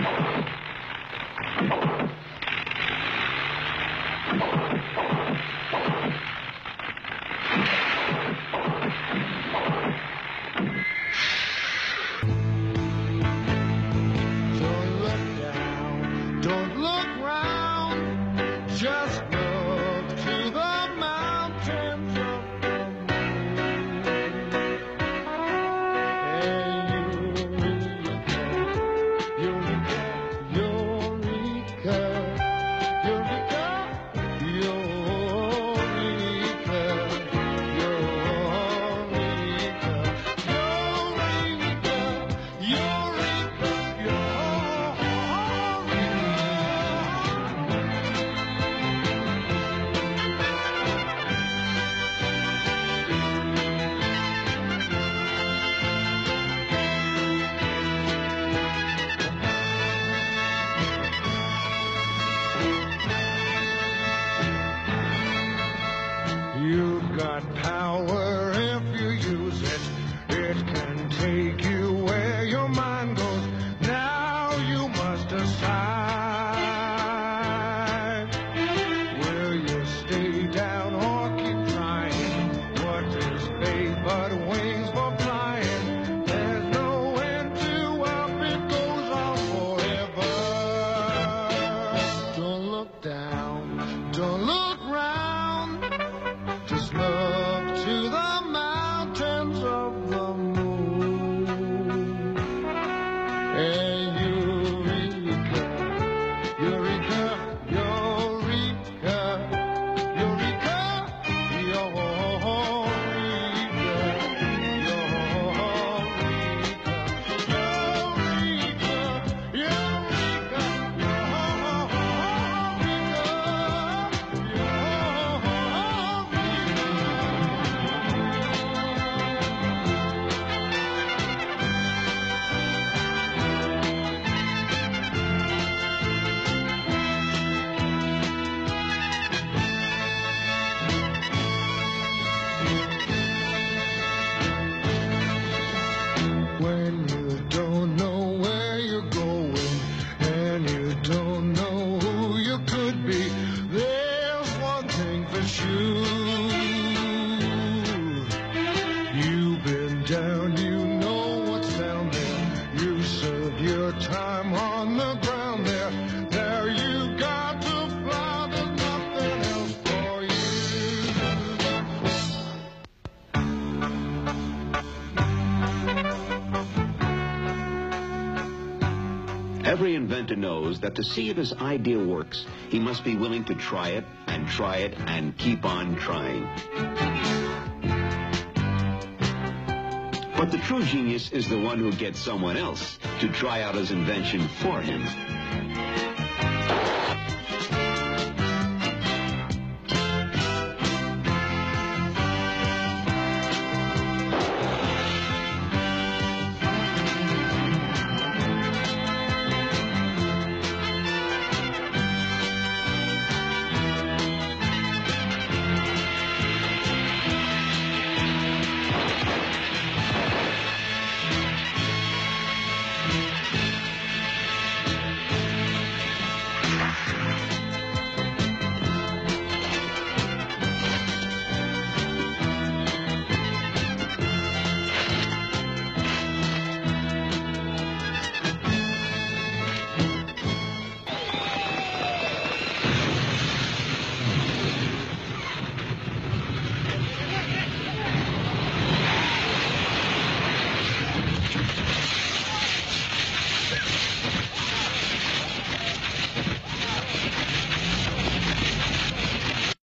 You've got power if you use it. It can take you where your mind goes. Now you must decide. Will you stay down or keep trying? What is faith but wings for flying? There's no end to up, it goes on forever. Don't look down, don't look round. Just look to the mountains of the moon. And Eureka, Eureka, Eureka, Eureka, Eureka, Eureka, Eureka, When you don't know where you're going and you don't know who you could be, there's one thing for sure. You've been down, you know what's down there. You served your time on the ground there. There you got to fly, there's nothing else for you. Every inventor knows that to see if his idea works, he must be willing to try it and keep on trying. But the true genius is the one who gets someone else to try out his invention for him.